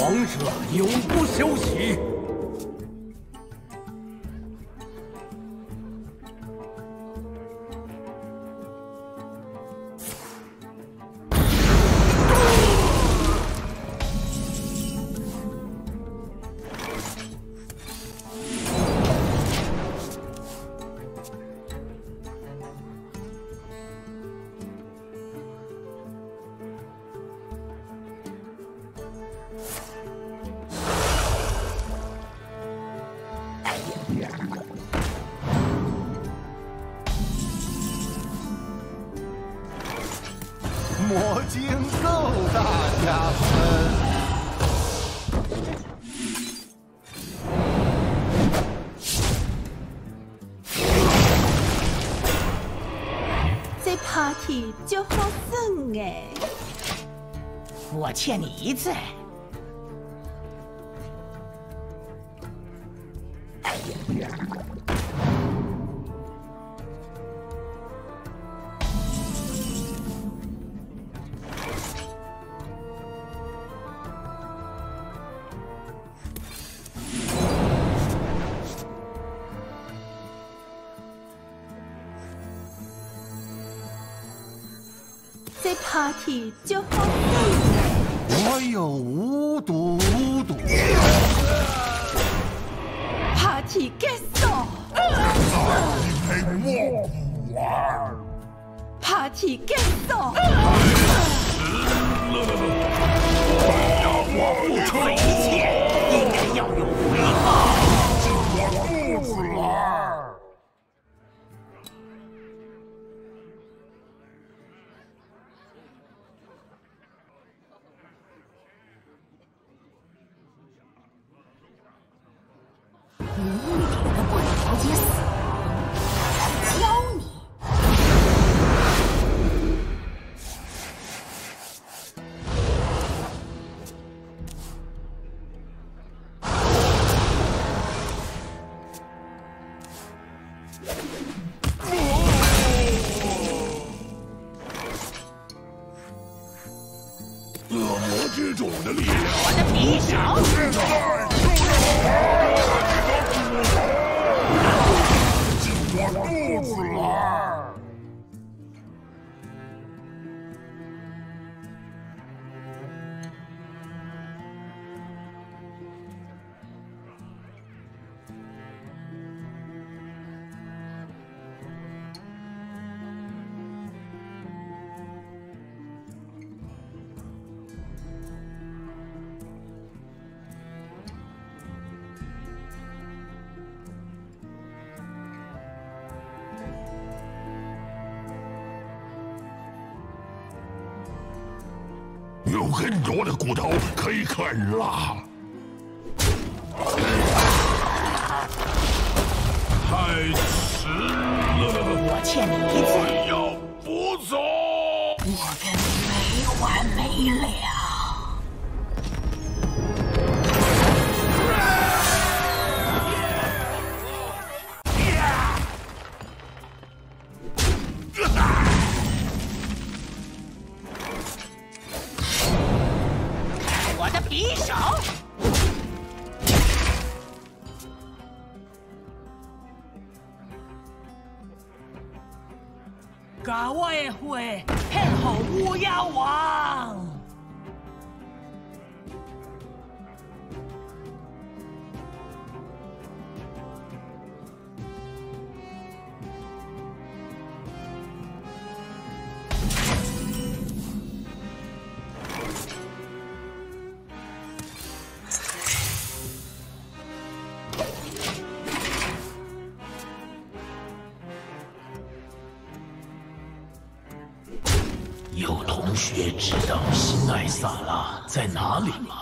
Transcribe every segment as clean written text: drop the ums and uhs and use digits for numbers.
王者永不休息。 魔晶够大加分。 这 party 就好耍哎！ 我欠你一次。 这 party 就好耍哎！ 我有无毒无毒。 party 结束。 陪我不玩。 party 结束。 我付出了一切，应该要有回报。 我不玩。 你一点都不了解死亡，教你。 恶魔之种的力量， 我的匕首。 我不玩。有很多的骨头可以啃了。太迟了， 我欠你一次。 我要不走。 我跟你没完没了。 我的匕首，把我的火献给乌鸦王。 有同学知道新艾萨拉在哪里吗？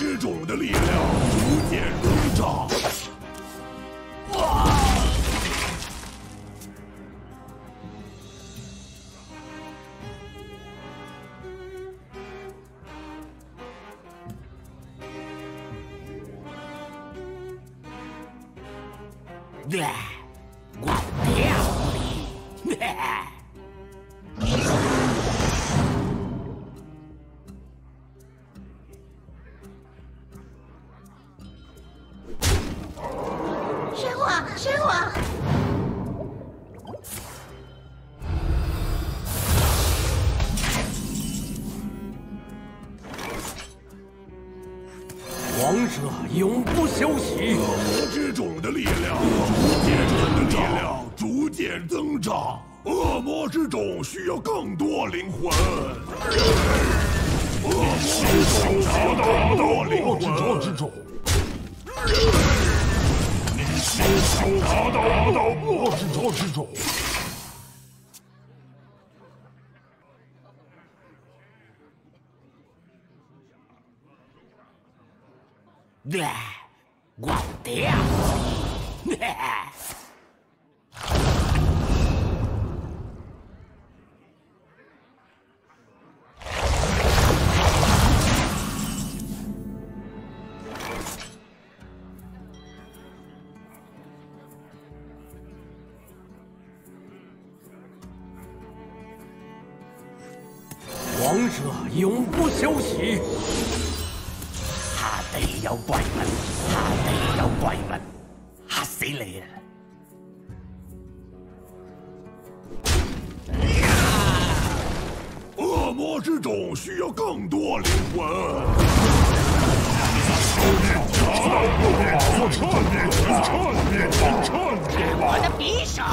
之种的力量逐渐增长。 我掉你！ 神火，神火！ 王者永不休息。 恶魔之种的力量逐渐增长。恶魔之种需要更多灵魂。恶魔之种需要更多灵魂。你先手拿到恶魔之种。 我掉你！王者永不休息。下地有怪物，下地有怪物，嚇死你啊！ 恶魔之种需要更多灵魂。 我的匕首。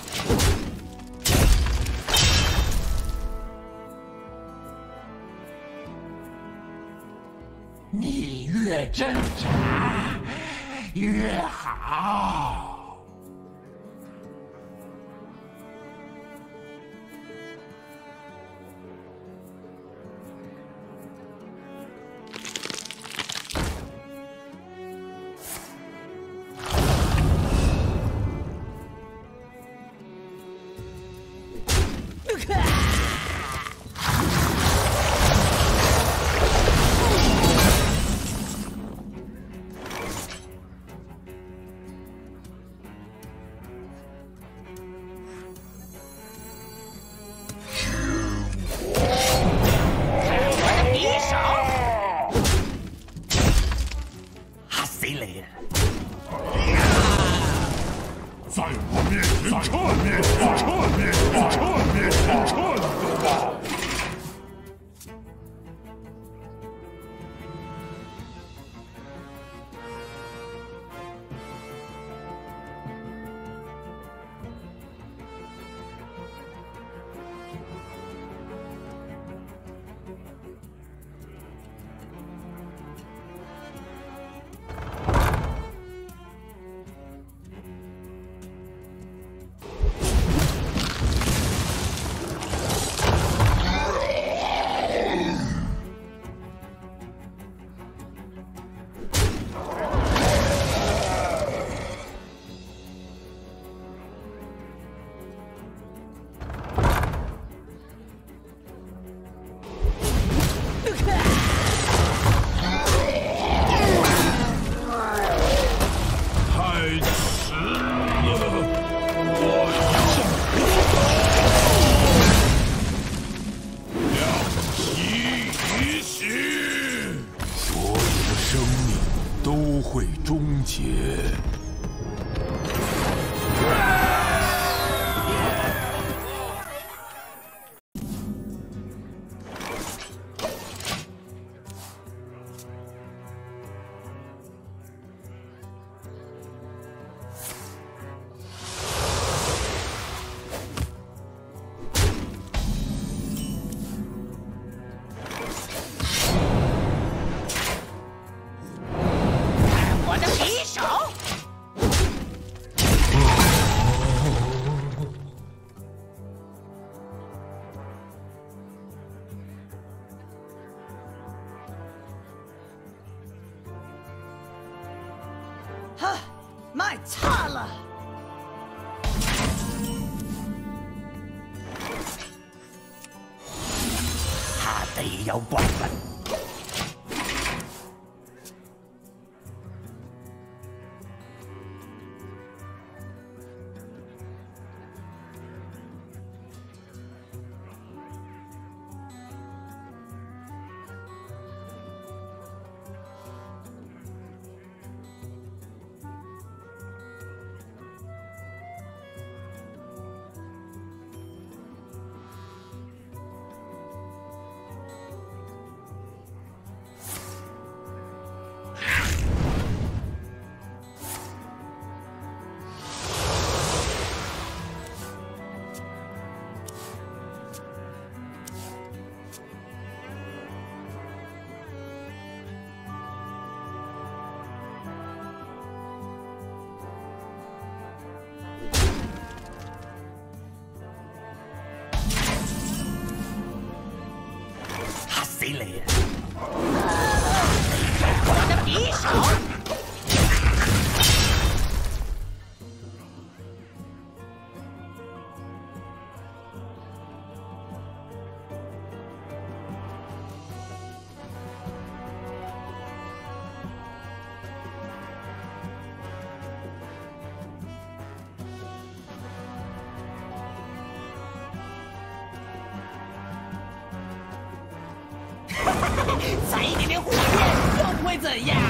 你越挣扎越好。 在我面前颤灭吧！ 黑妖怪们。 谁来呀？我的匕首！再一点点火焰又不会怎样。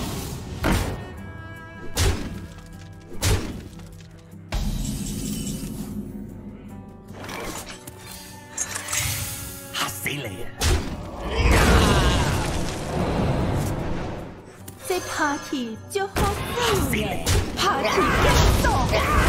哈谁来呀？ 这 party 就好废了 ，party 结束。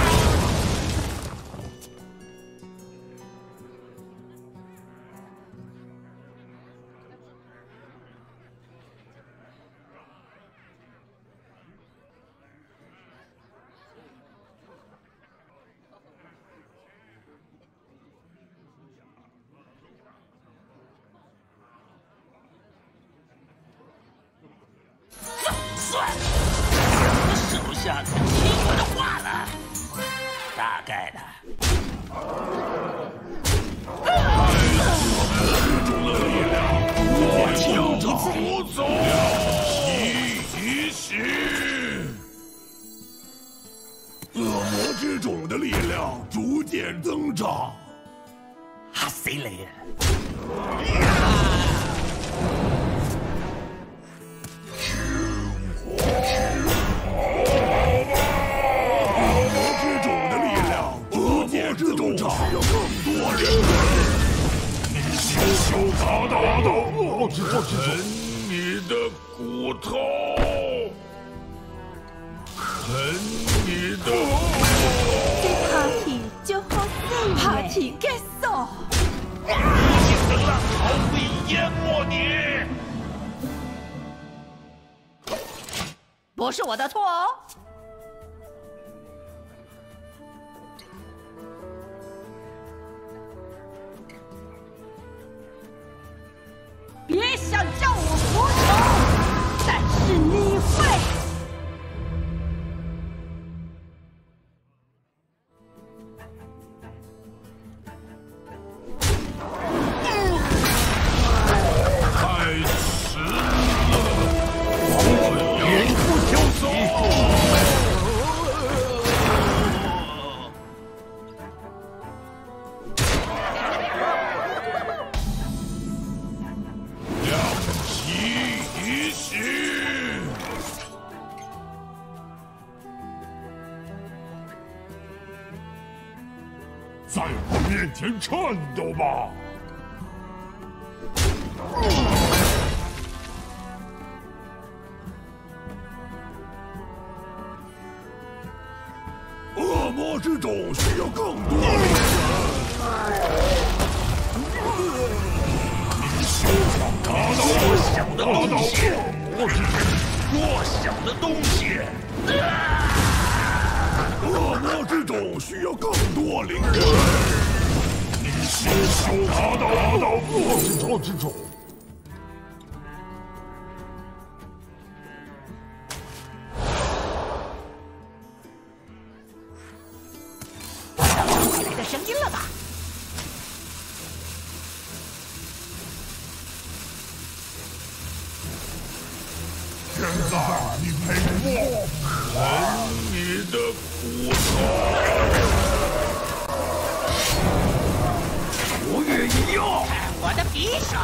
算，我的手下可听我的话了，大概的。 我酋长不走，一袭。恶魔之种的力量逐渐增长。 哈谁来呀？ 需要更多人。你打倒我，啃你的骨头，啃你的。 这 party 就好废了 ，party 结束。 无形的浪潮会淹没你。 不是我的错哦。 别想叫我服从，但是你会。 太迟了，我永不休走。在我面前颤抖吧！恶魔之种需要更多力量。你休想打倒弱小的东西！ 恶魔之种， 弱小的东西！ 恶魔之种需要更多灵魂。你休想打倒恶魔之种！ 的声音了吧？ 的匕首！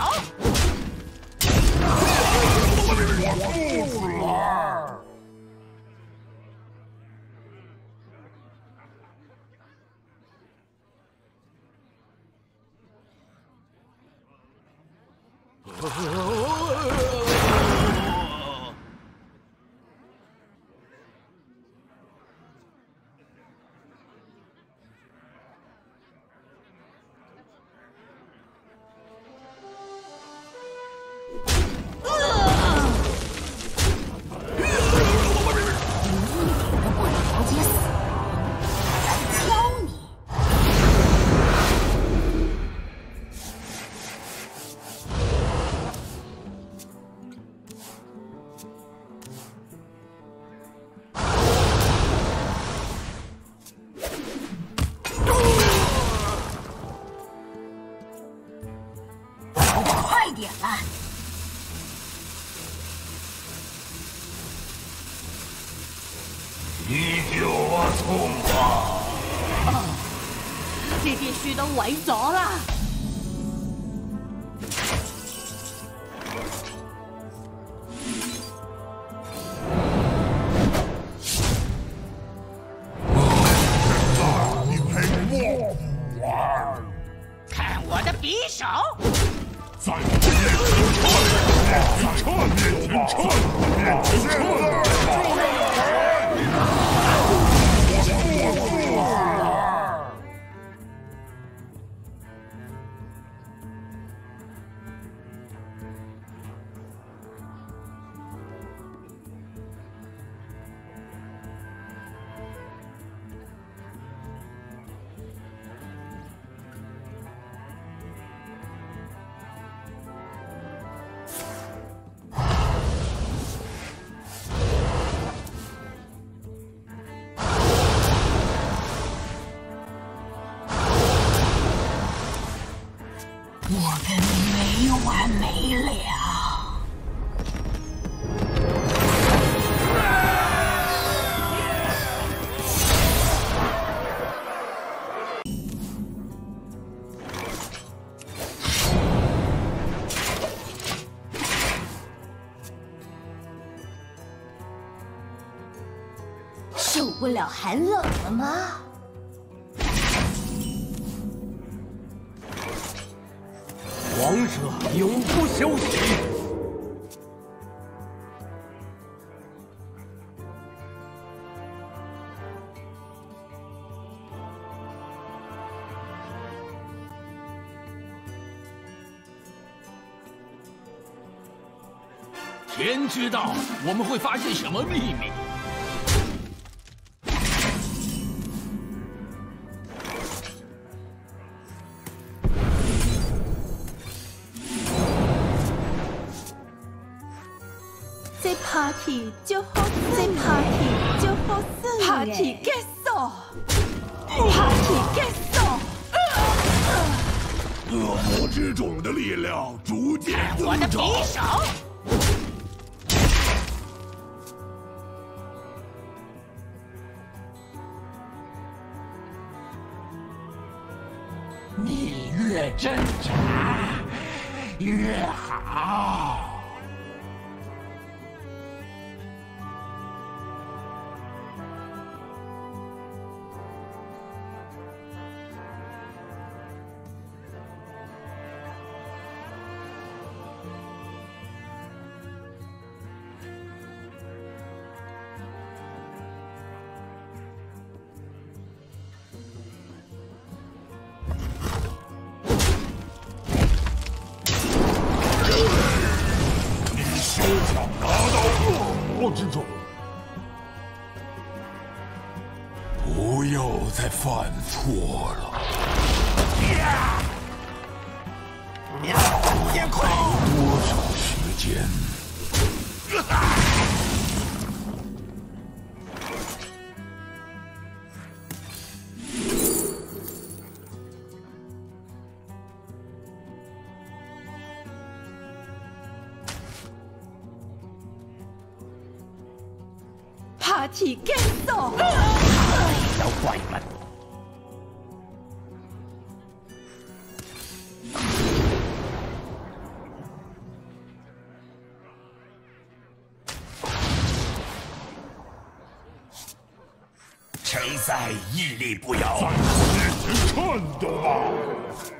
点了。 你叫我冲吧！ 这啲樹都毀咗啦！ 你陪我不玩？ 看我的匕首！ 在面前撤！面前撤！面前撤！ 我跟你没完没了。 受不了寒冷了吗？ 王者永不休息。 天知道我们会发现什么秘密。 这 party 就好，这 party 就好胜 party 结束 ，party 结束。 恶魔之种的力量逐渐增我的长。 匕首！ 你越挣扎越好。 之种，不要再犯错了。还有多少时间？ party 结束。 小怪们， 再屹立不摇，在我面前颤抖吧！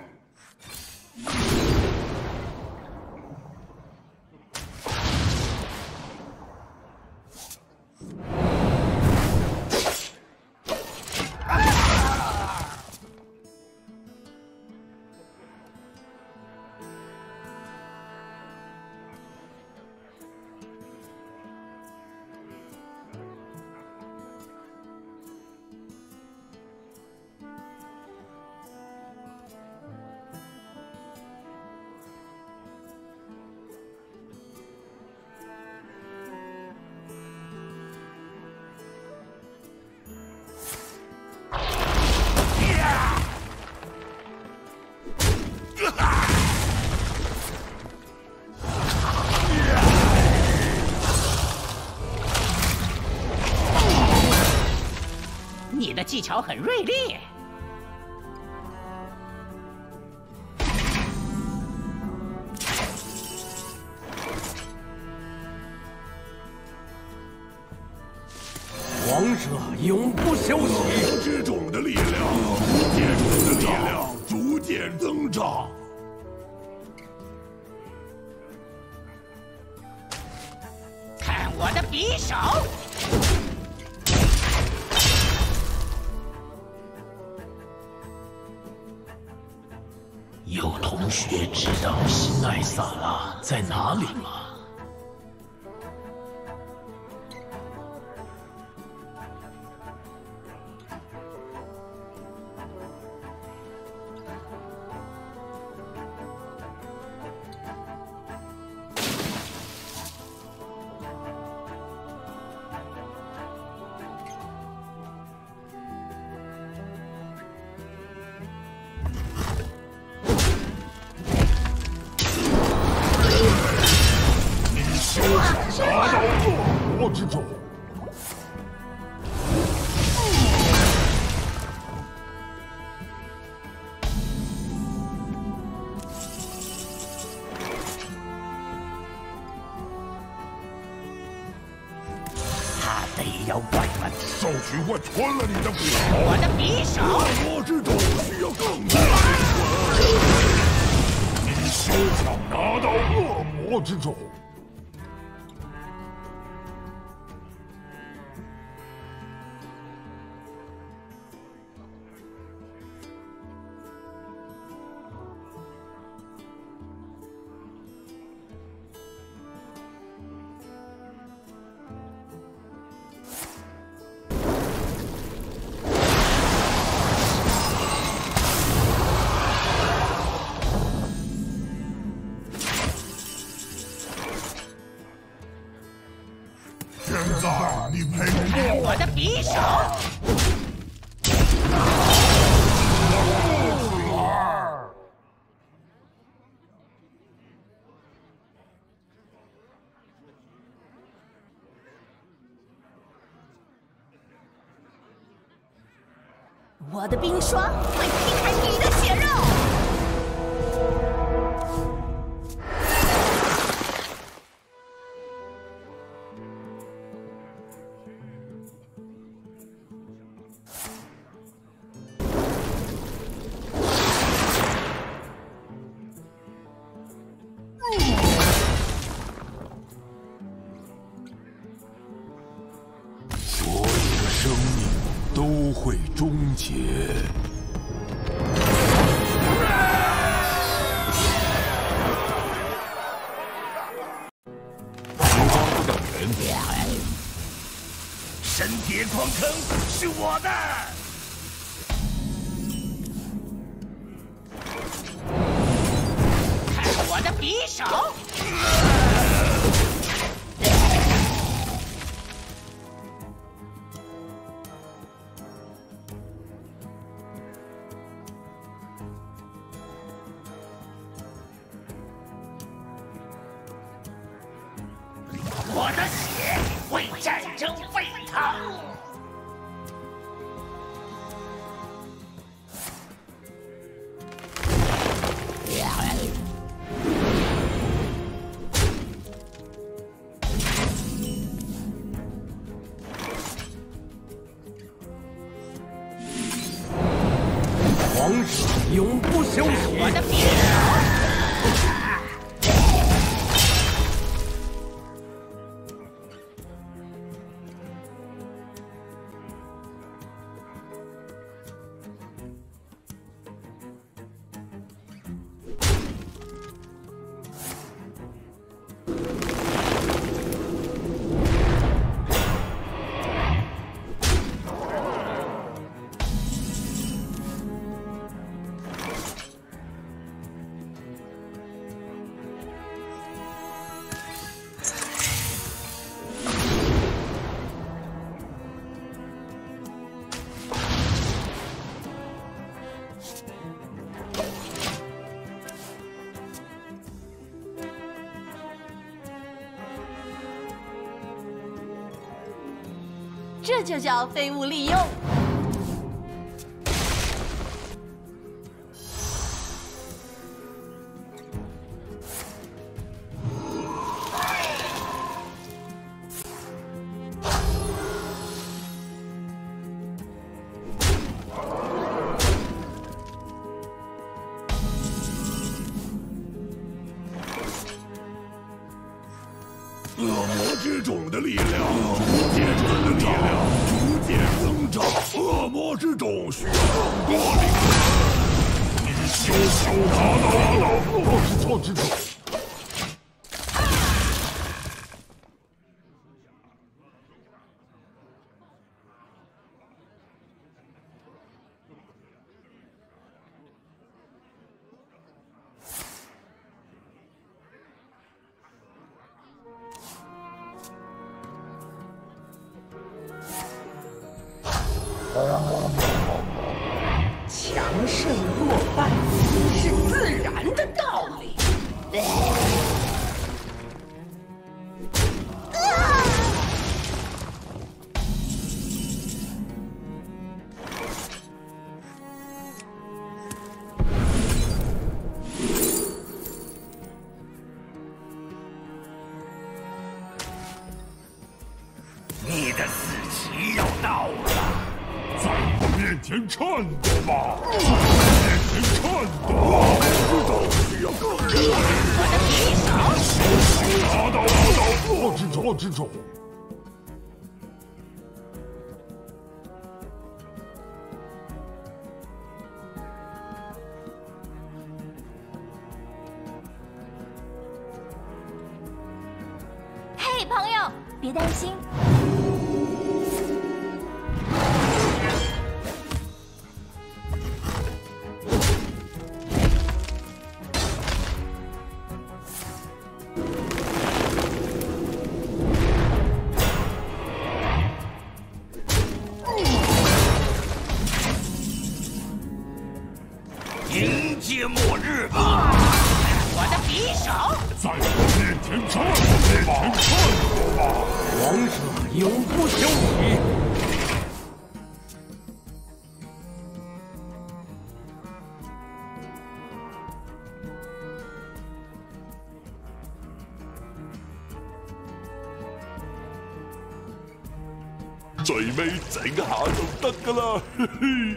你的技巧很锐利。 王者永不休息。 魔之种的力量，无界种的力量逐渐增长。 看我的匕首！ 有同学知道新艾萨拉在哪里吗？ 拿到恶魔之种。 他得要怪问。 少许我穿了你的匕首。 我的匕首。 恶魔之种需要更多的灵魂。你休想拿到恶魔之种。 现在你配不我的匕首。 我的冰霜会劈开你的血肉。 所有的生命都会终结。不等人。 神蝶矿坑是我的。看我的匕首。 我的血为战争沸腾。 王者永不休息！ 我的匕首！ 这就叫废物利用。 恶魔之种的力量，逐渐增长，逐渐增长。恶魔之种需要更多灵魂。你休想打倒恶魔之种！ 强胜弱败是自然的道理。你的死期要到了。 在我面前颤抖吧！在我面前颤抖吧！知道需要更多力量。 我的匕首！ 打倒恶之种！ 嘿，朋友，别担心。 迎接末日吧！我的匕首！ 在我面前颤抖吧！ 王者永不休息！ 最尾整下就得噶啦，嘿嘿。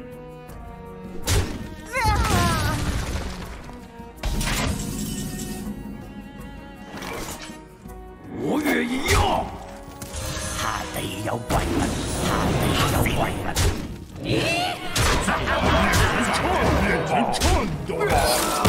吴越一用，他得有怪物，他得有怪物。 在我面前颤抖吧！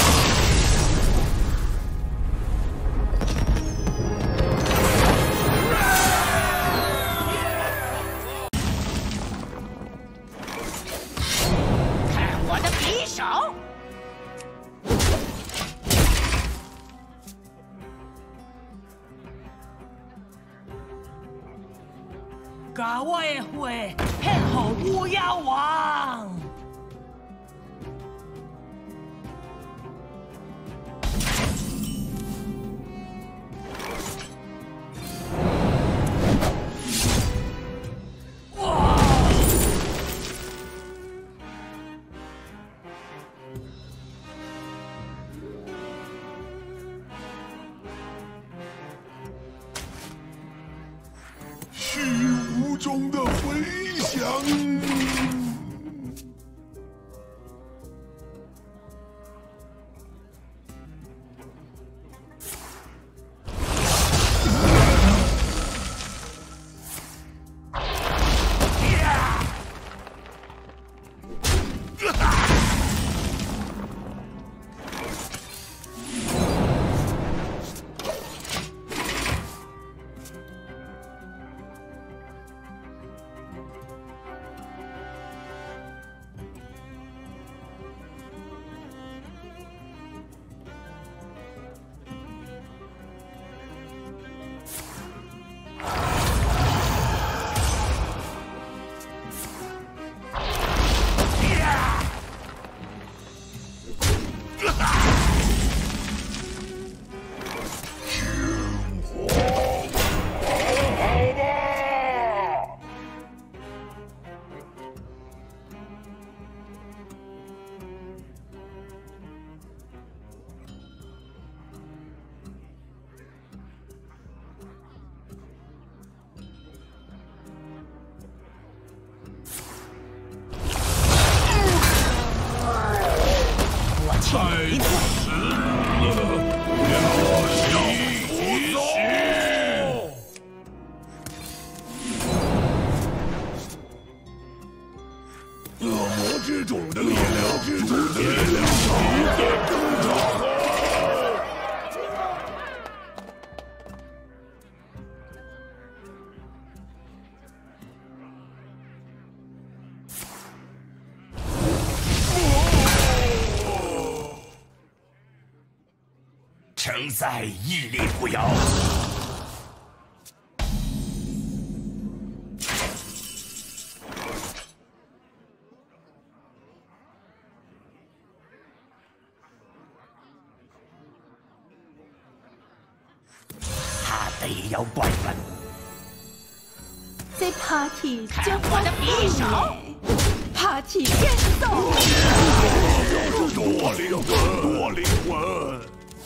甲我的花献给乌鸦王。哇！ 虚无中的回响。 天雷了！ 恶魔之种的力量，之种的力量，一点更长。 承载屹立不摇。他得要怪问。 这 party 就我的匕首 ，party 结束。 多灵魂，多灵魂。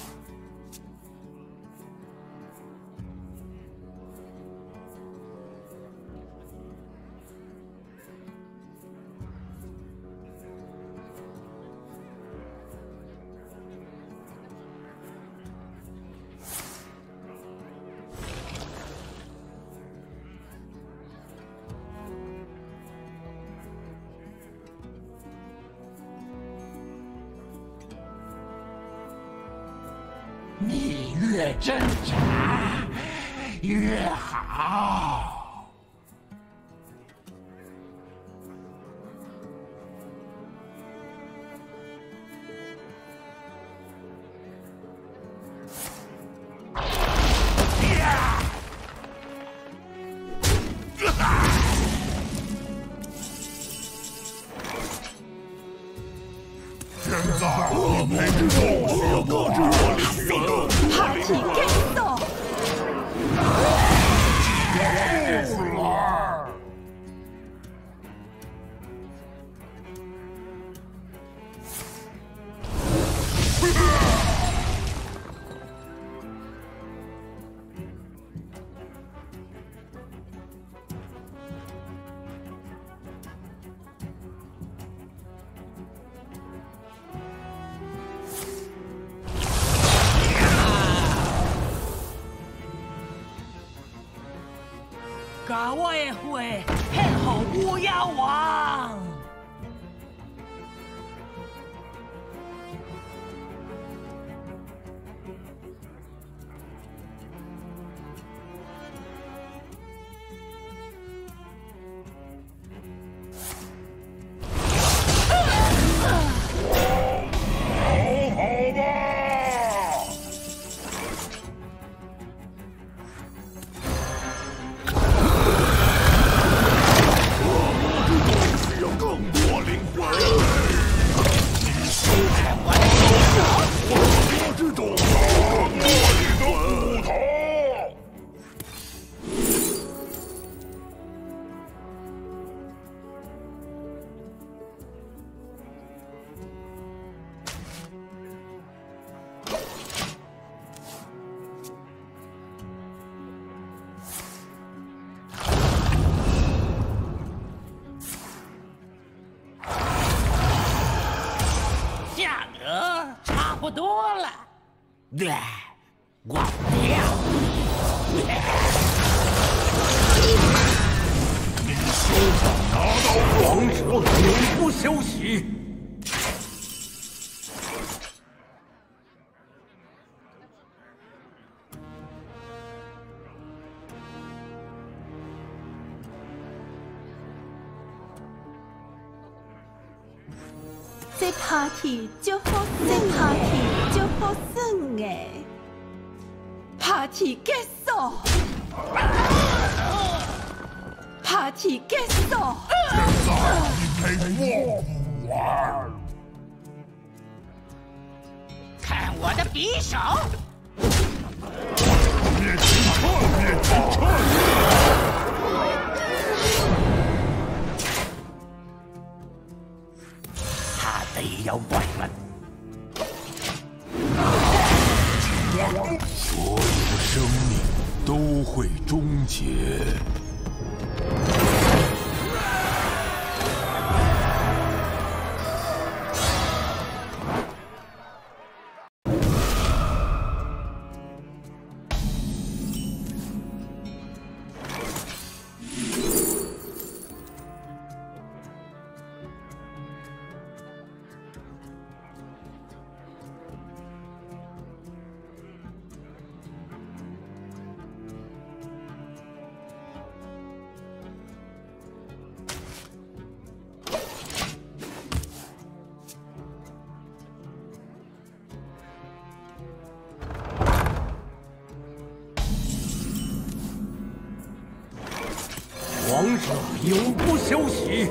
你越挣扎越好。 现在恶魔之种需要更多灵魂。 party 结束。 把我的血献给乌鸦王。价格差不多了，忘掉。 你休想拿到王者永不休息。 这 party 就好，这 party 就好耍诶 ，party 结束 ，party 结束。 现在你陪我不玩。 看我的匕首！ 别急撤，别急撤！ 他得要怪问。 所有的生命都会终结。 王者永不休息。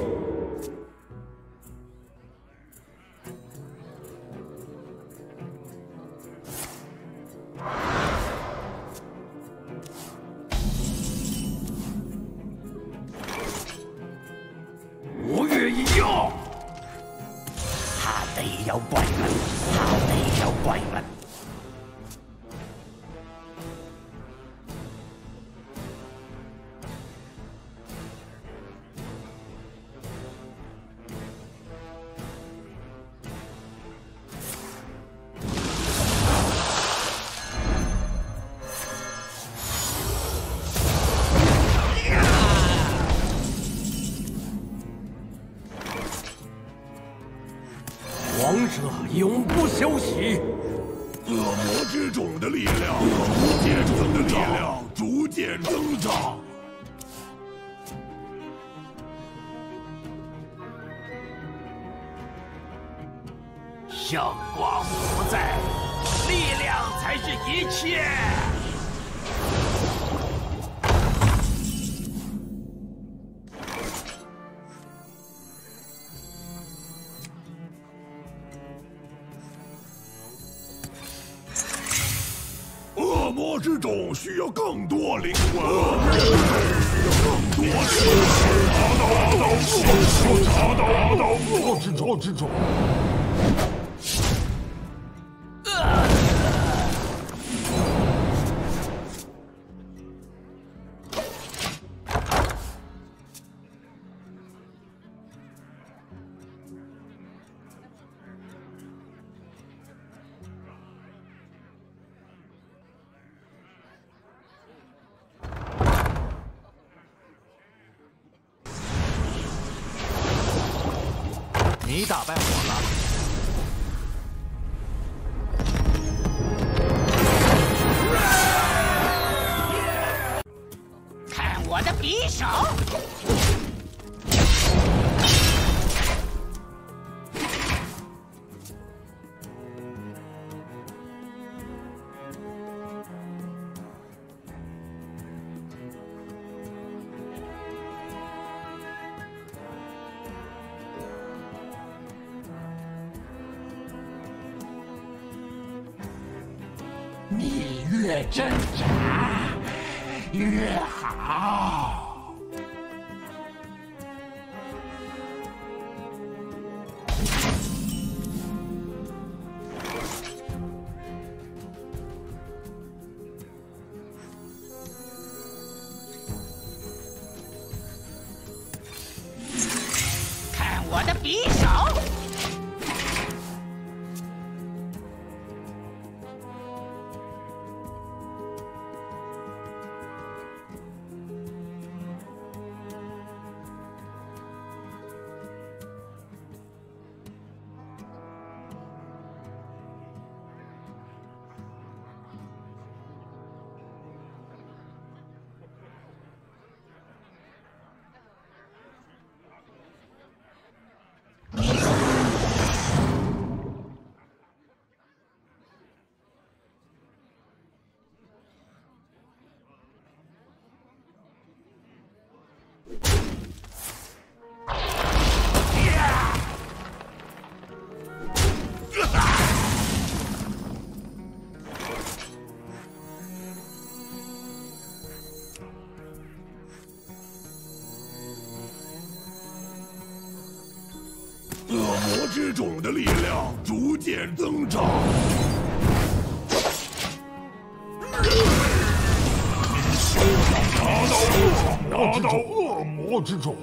我愿意要。 他得有貴物，他得有貴物。 王者永不休息。 恶魔之种的力量，逐渐增长，逐渐增长。 圣光不在，力量才是一切。 恶魔之种需要更多灵魂，恶魔之种需要更多灵魂。查到，恶之种。 你打败我了。 看我的匕首！你越挣扎越好。看我的匕首！ 恶魔之种的力量逐渐增长。拿到恶魔之种。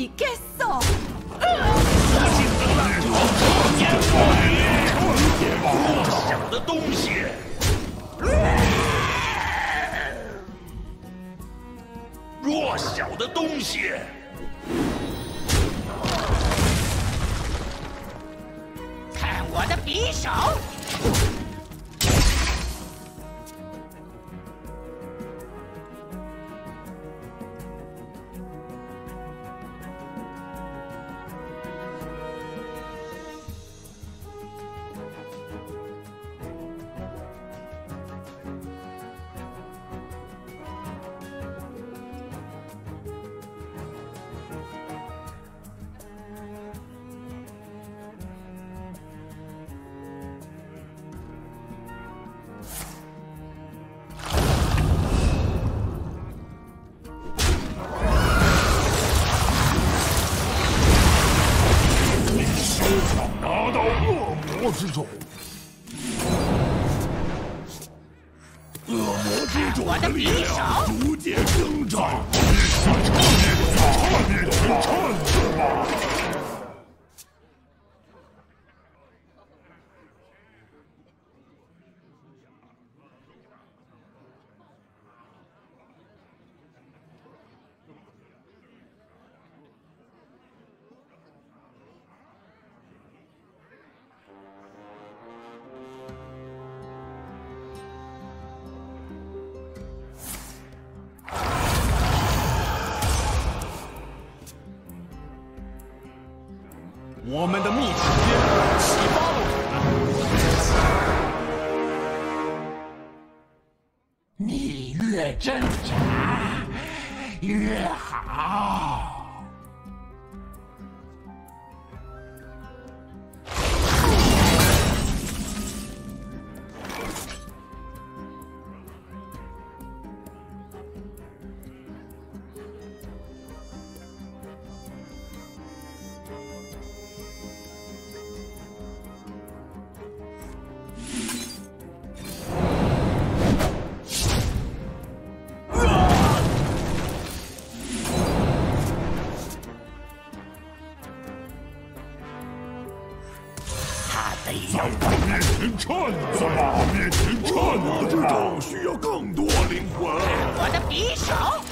Party 结束。 弱小的东西！弱小的东西！ 看我的匕首！ 之种，恶魔之种的力量逐渐增长。颤吧！ 我们的秘史启发了我们。 你越挣扎越好。 在我面前颤，在我面前颤，我之种需要更多灵魂。 我的匕首。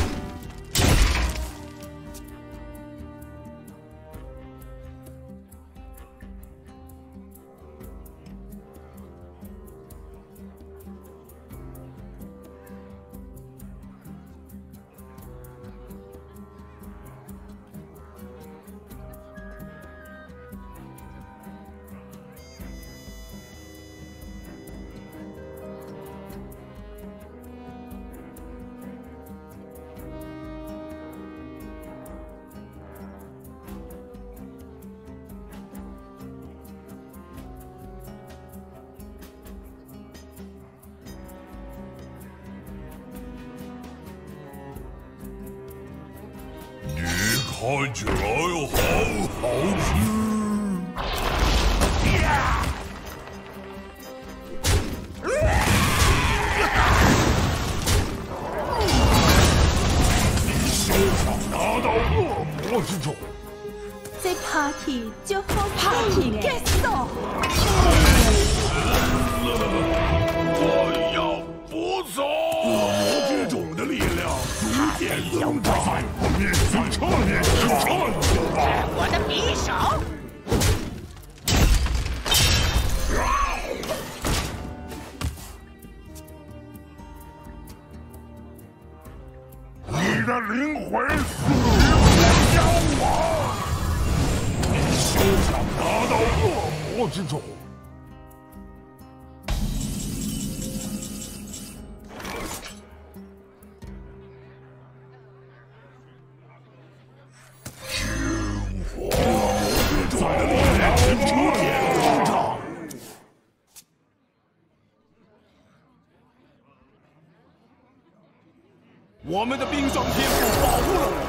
看起来好吃。你休想拿到恶魔之种！ 这 party 就好 party 结束。 我要不走！恶魔之种的力量逐渐增长。面前颤吧！ 我的匕首。 你的灵魂死于我妖王！你休想拿到恶魔之种！ 我们的冰霜天赋保护了我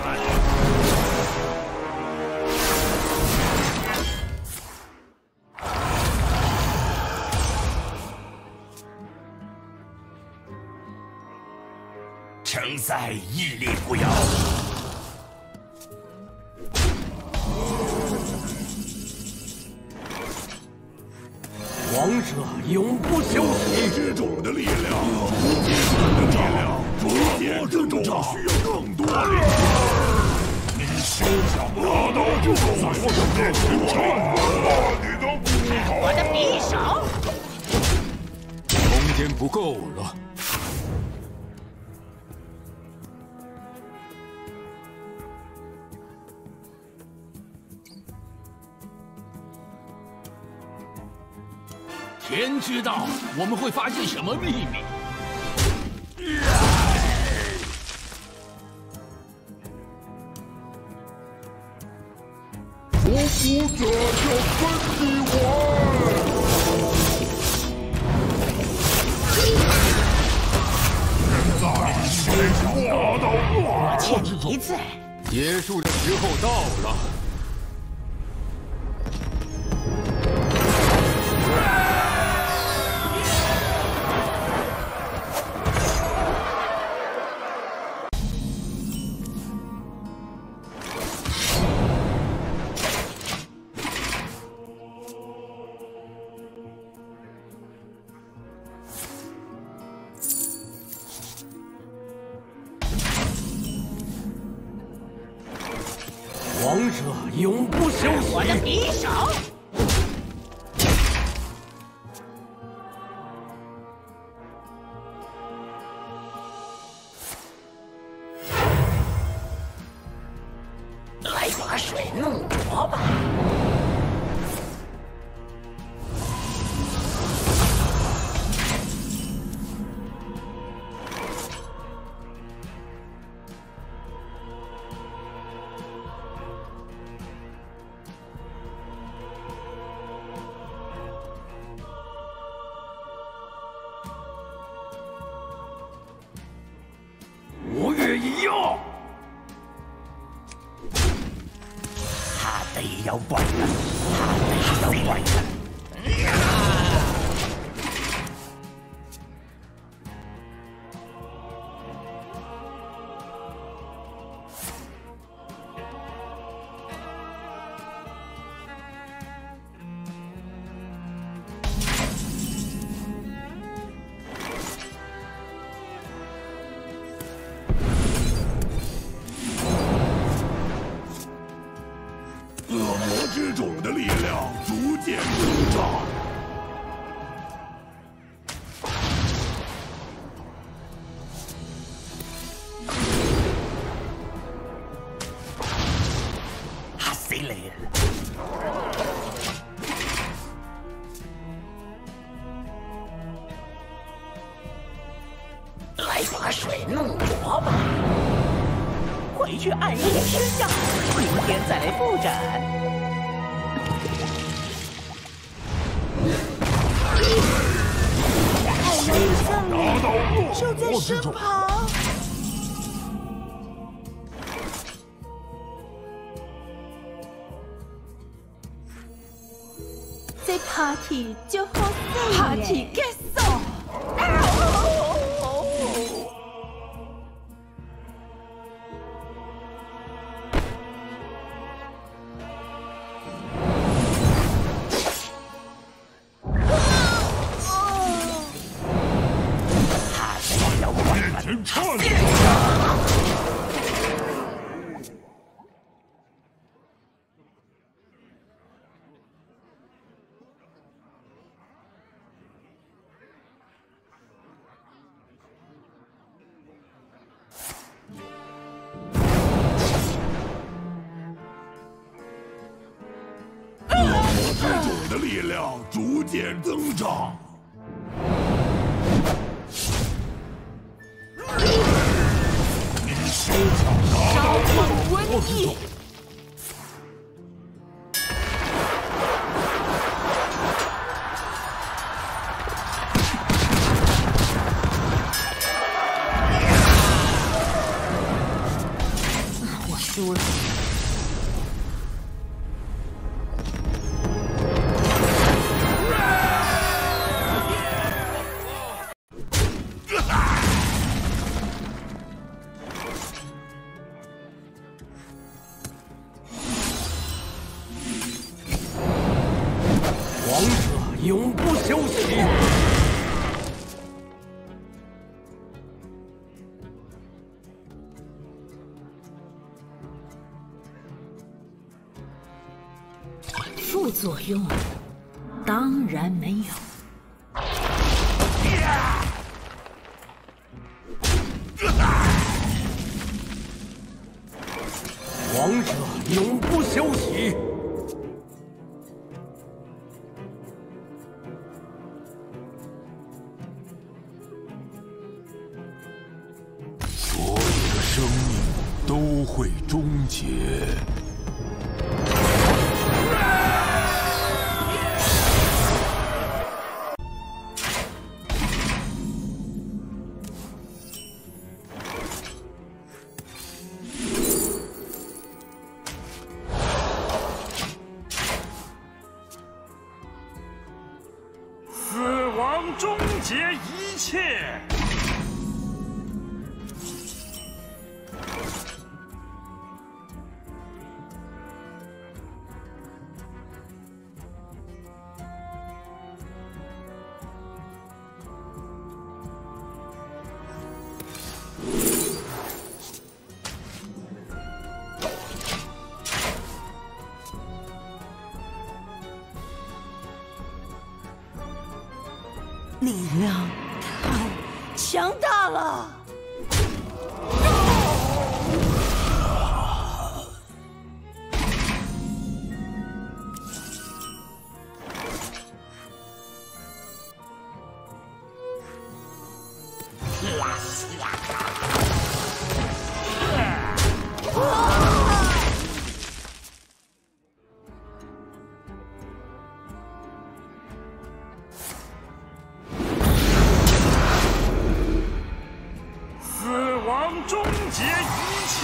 们。承载屹立不摇。 永不休息。 之种的力量，逐渐增长，需要更多力量。你休想拿到这种我的变形战你的骨头！ 我的匕首， 空间不够了。 天知道我们会发现什么秘密。 伏虎者就分你我。现在谁想拿到我？ 欠你一次。 结束的时候到了。 王者永不休息。 我的匕首。来把水弄浊吧。 吴越一耀， 他得要完了，他得要完了。 恶魔之种的力量逐渐增长。 哈死你了！来把水弄浊吧。 回去按时吃药，明天再来复诊。 拿到就在身旁。这 party 就好死 ，party 结束。 撤离！恶魔之种的力量逐渐增长。 休想拿到瘟疫。我输了。 作用？当然没有。 王者永不休息。 所有的生命都会终结。 终结一切。 力量太强大了！ 终结一切。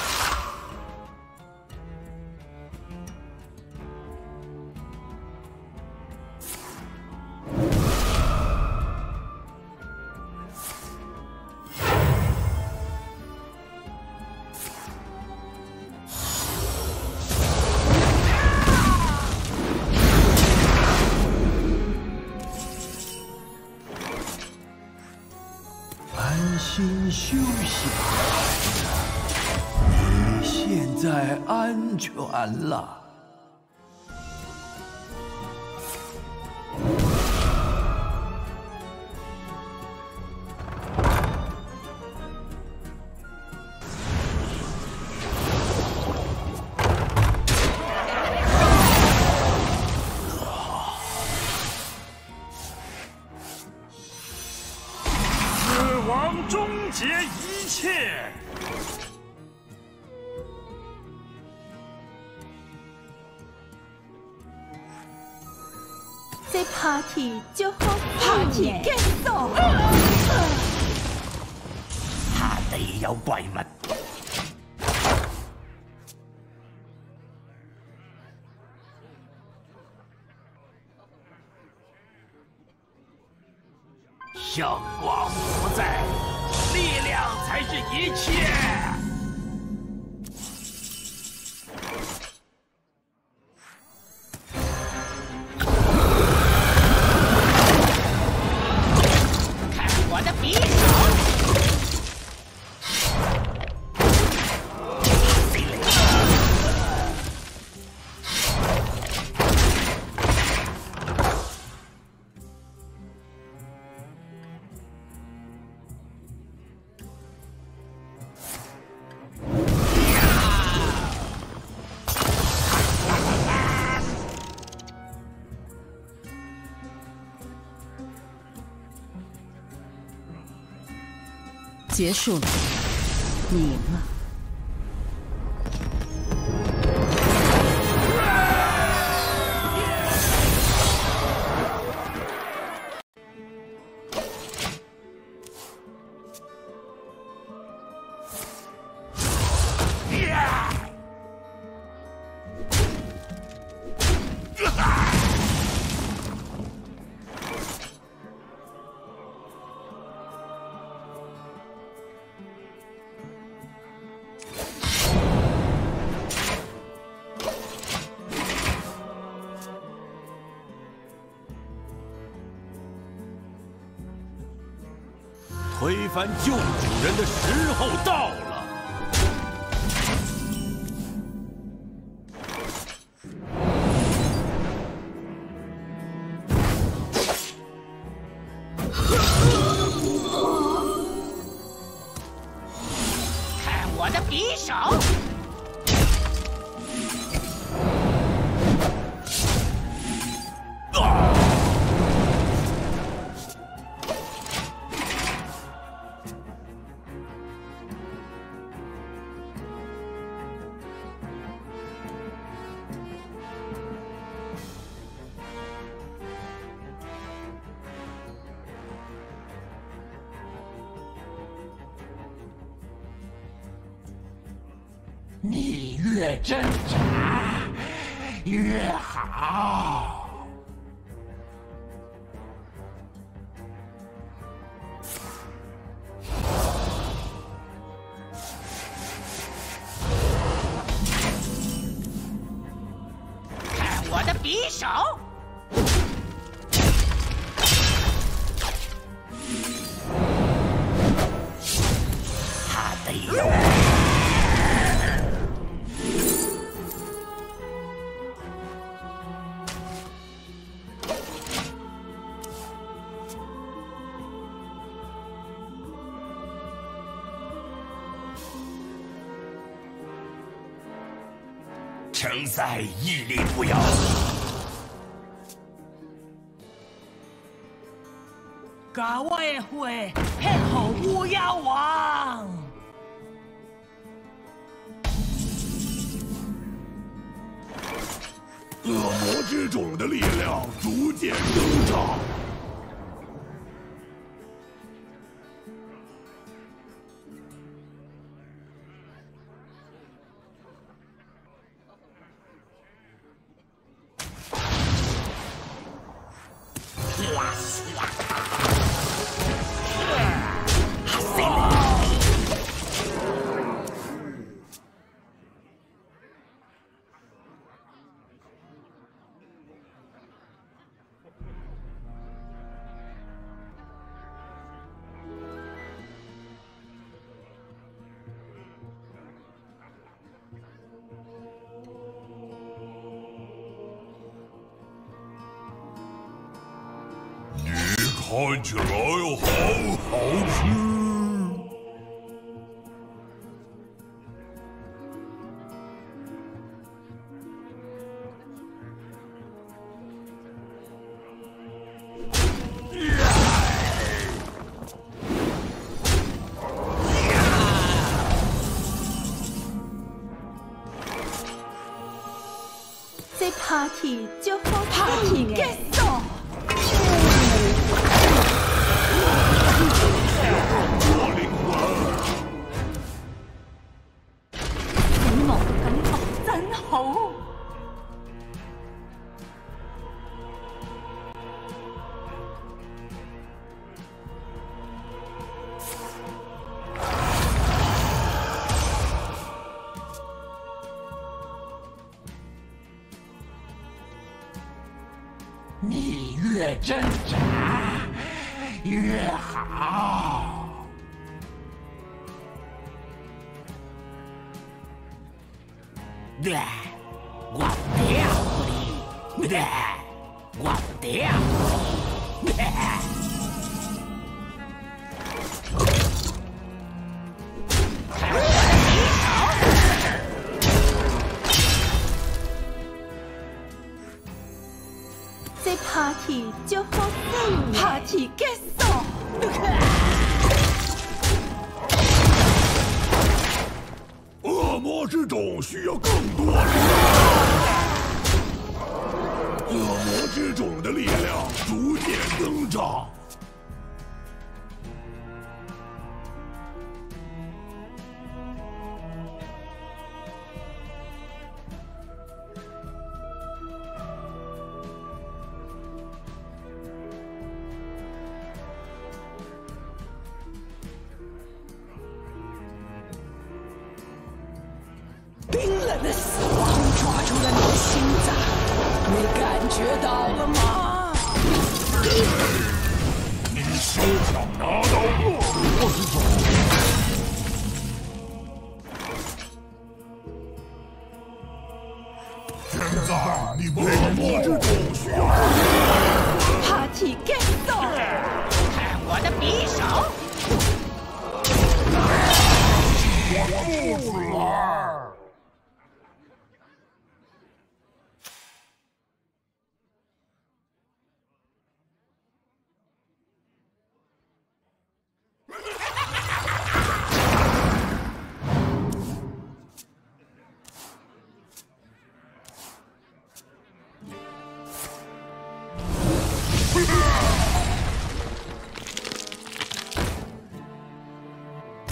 安心休息吧，你现在安全了。 终结一切。 这 party 就好 party 结束。 下地有怪物。圣光不在。 力量才是一切。看我的匕首！ 结束了，你赢了。 推翻旧主人的时候到了。 的匕首。 你越挣扎越好。 看我的匕首！ 他得有。 城塞屹立不摇。 甲我的血献给乌鸦王。 恶魔之种的力量逐渐增长。看起来好好吃。 这 party 就好 party 结束。 真好。 你越挣扎越好。我掉你！我掉你！ 这 party 就好算 party 结束。 恶魔之种需要更多力量。恶魔之种的力量逐渐增长。 冰冷的死亡抓住了你的心脏，你感觉到了吗？ 你休想拿到恶魔之种！现在你恶魔之种需要 party 结束。 看我的匕首！ 我不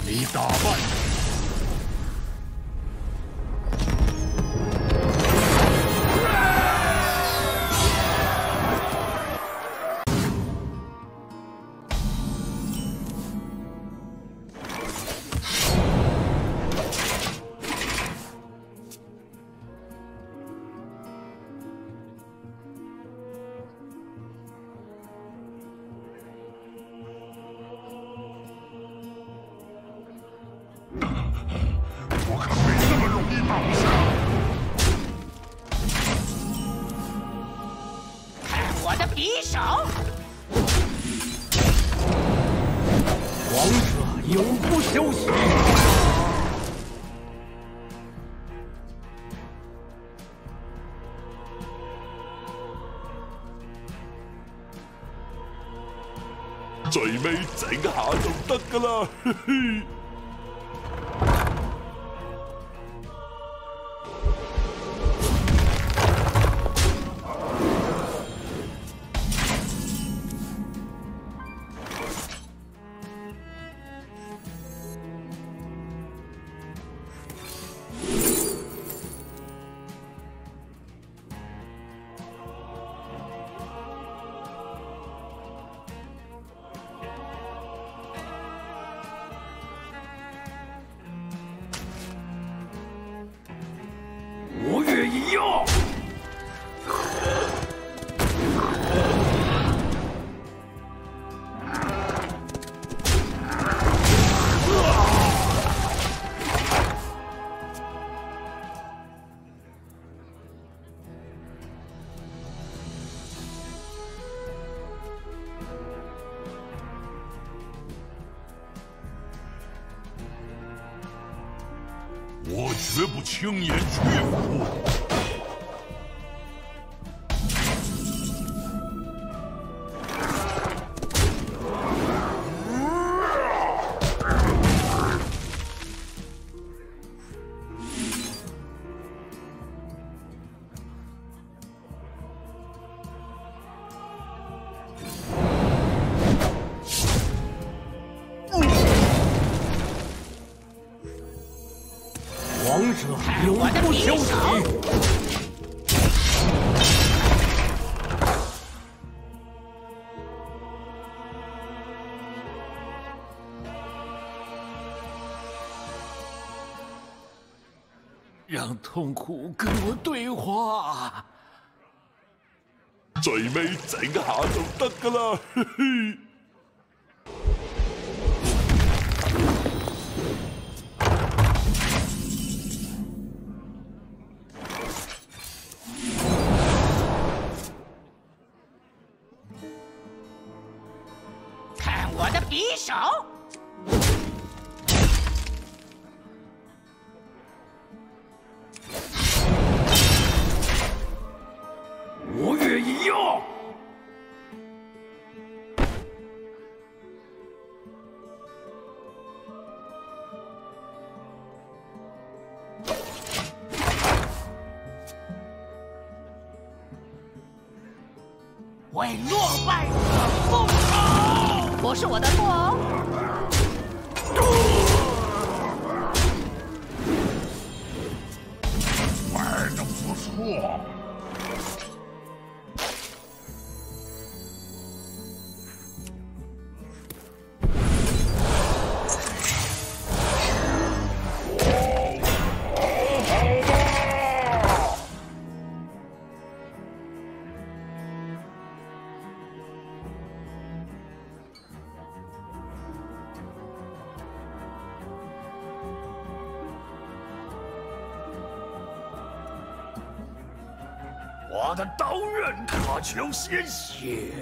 你打败。 匕首， 王者永不休息。 最尾整下就得噶啦，嘿嘿。 5月1耀。 我绝不轻言屈服。 王者永不休息。让痛苦跟我对话。 最尾整下就得噶啦，嘿嘿。 我的匕首， 5月1耀。 为落败者复仇，不是我的错。 玩的不错。 我的刀刃渴求鲜血。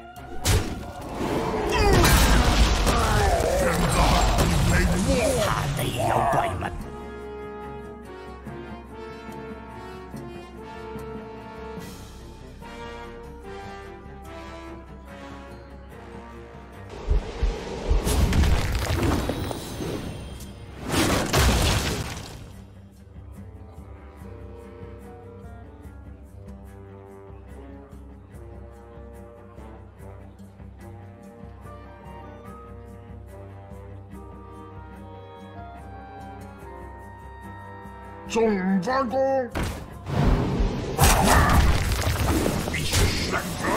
现在没我， 他的妖怪们， 总翻工，必须选择。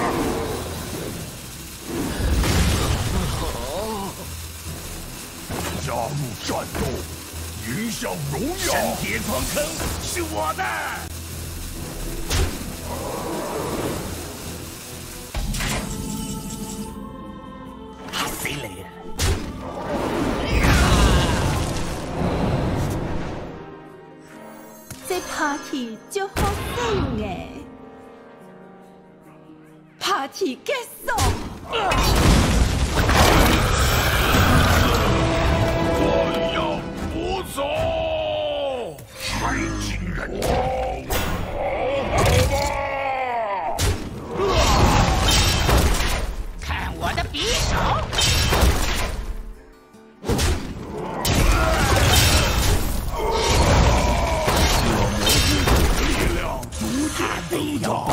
加入战斗，迎向荣耀。 山铁矿坑是我的。哈塞雷！ 这 party 就好耍诶 ，party 结束。 我要不走，太惊人了！ 看我的匕首！ 力量逐渐增长。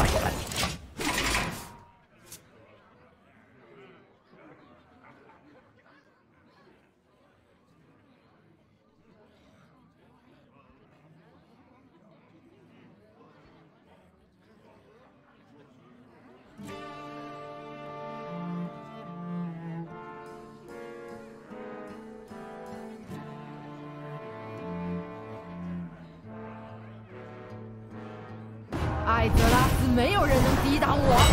艾泽拉斯，没有人能抵挡我。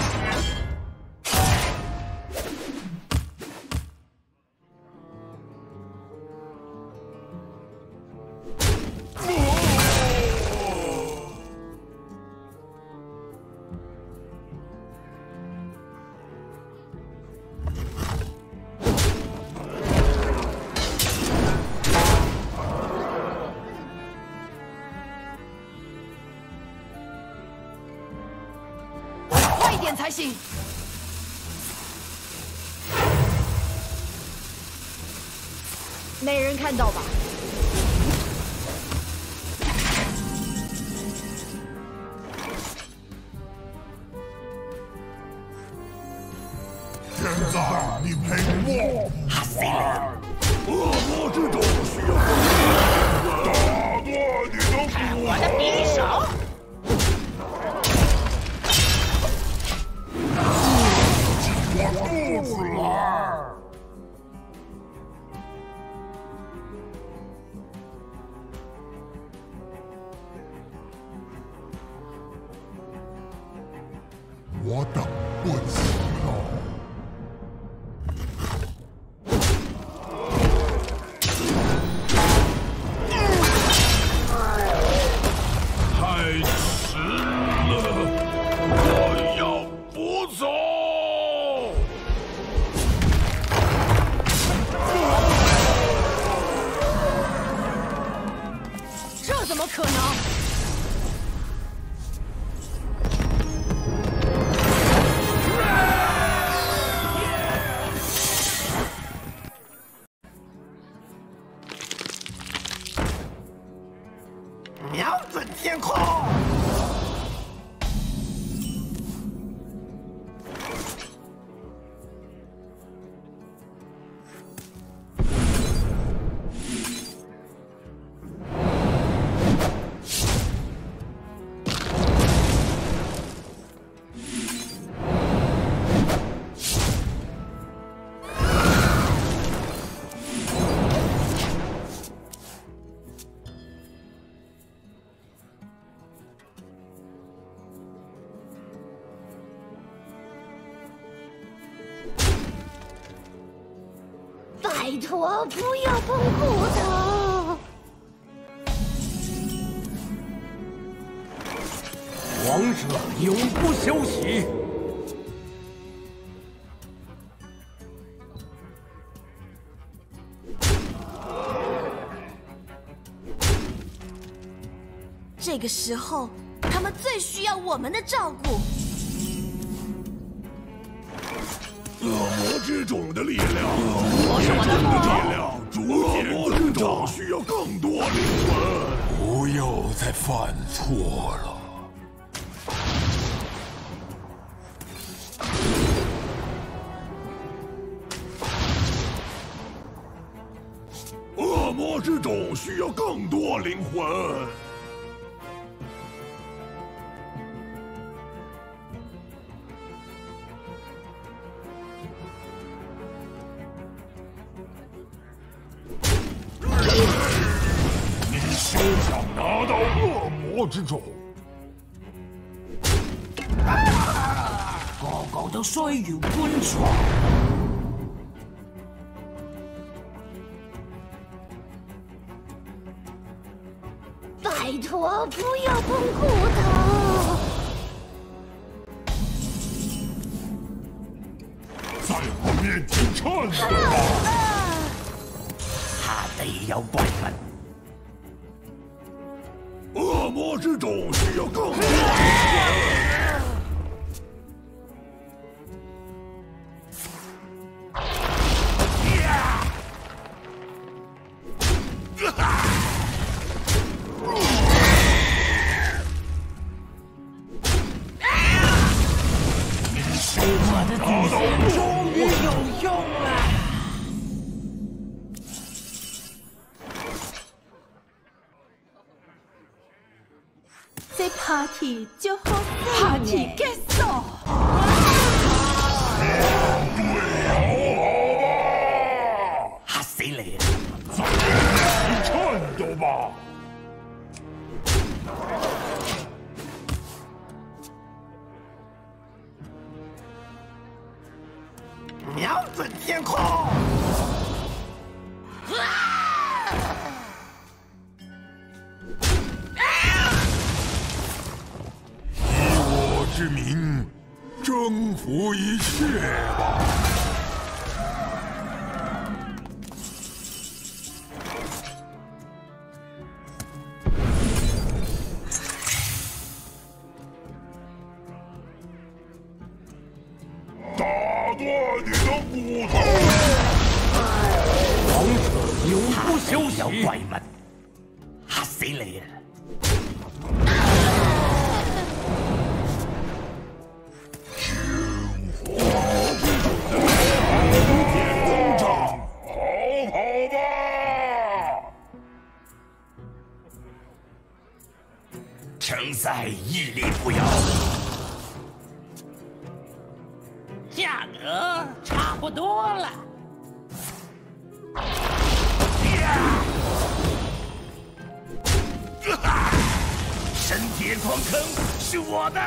快点才行。没人看到吧？ 现在你陪我，哈塞尔！恶魔之种需要打断你的骨我的匕首！ 我肚子来！我等不及了。太迟了，我要不走。 这怎么可能？ 瞄准天空！ 拜托，不要碰骨头！ 王者永不休息。 这个时候，他们最需要我们的照顾。 恶魔之种的力量，恶魔之种的力量逐渐增长，需要更多灵魂。 不要再犯错了。 恶恶魔之种需要更多灵魂。你休想拿到恶魔之种！ 個個都需要觀察。 拜托，不要碰骨头！ 在我面前颤抖！ 下地有怪物， 恶魔之种需要更多灵魂。 我的巨仙终于有用了！ 这 party 就好，party 结束。 嚇死你啊！ 在我面前颤抖吧！ 瞄准天空！ 以我之名，征服一切吧！打断你的骨头！ 王者永不休息！有怪物，嚇死你啊！ 火之种的逐渐增长，逃跑吧！ 城塞屹立不摇。 价格差不多了。 神铁矿坑是我的。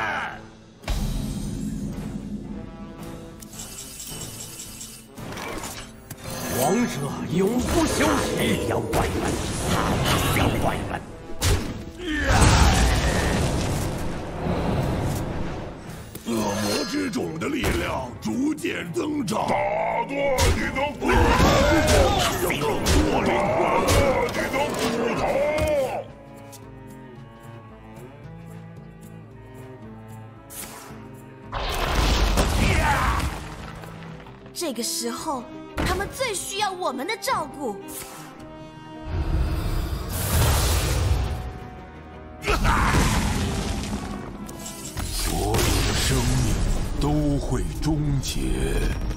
王者永不休息。有怪物，有怪物。 恶魔之种的力量逐渐增长，打断你的骨头！需要更多灵魂！你的骨头！ 这个时候，他们最需要我们的照顾。 所有的生命都会终结。